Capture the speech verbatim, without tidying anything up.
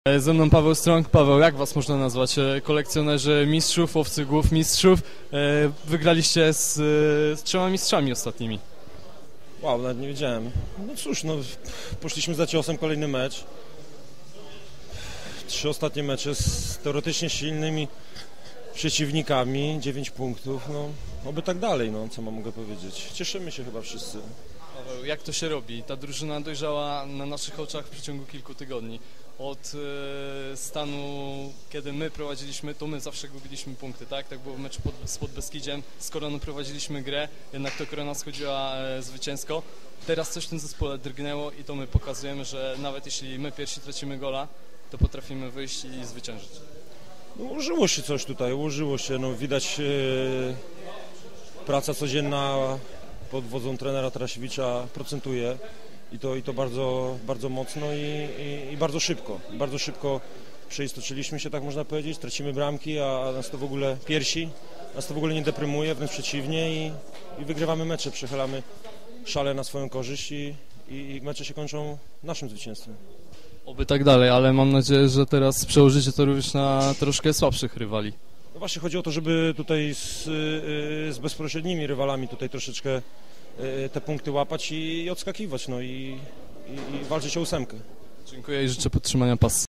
Ze mną Paweł Strąg. Paweł, jak was można nazwać? Kolekcjonerzy mistrzów, łowcy głów mistrzów. Wygraliście z, z trzema mistrzami ostatnimi. Wow, nawet nie wiedziałem. No cóż, no, poszliśmy za ciosem, kolejny mecz. Trzy ostatnie mecze z teoretycznie silnymi przeciwnikami, dziewięć punktów. No, oby tak dalej, no, co mam mogę powiedzieć. Cieszymy się chyba wszyscy. Paweł, jak to się robi? Ta drużyna dojrzała na naszych oczach w przeciągu kilku tygodni. Od e, stanu, kiedy my prowadziliśmy, to my zawsze gubiliśmy punkty, tak? Tak było w meczu pod, z Podbeskidziem. Z Koroną prowadziliśmy grę, jednak to Korona schodziła e, zwycięsko. Teraz coś w tym zespole drgnęło i to my pokazujemy, że nawet jeśli my pierwsi tracimy gola, to potrafimy wyjść i zwyciężyć. No, ułożyło się coś tutaj, ułożyło się. No, widać e, praca codzienna pod wodzą trenera Tarasiewicza procentuje. I to, i to bardzo, bardzo mocno i, i, i bardzo szybko. Bardzo szybko przeistoczyliśmy się, tak można powiedzieć, tracimy bramki, a nas to w ogóle piersi, nas to w ogóle nie deprymuje, wręcz przeciwnie i, i wygrywamy mecze, przechylamy szale na swoją korzyść i, i, i mecze się kończą naszym zwycięstwem. Oby tak dalej, ale mam nadzieję, że teraz przełożycie to również na troszkę słabszych rywali. No właśnie chodzi o to, żeby tutaj z, z bezpośrednimi rywalami tutaj troszeczkę te punkty łapać i, i odskakiwać, no i, i, i walczyć o ósemkę. Dziękuję i życzę podtrzymania pasy.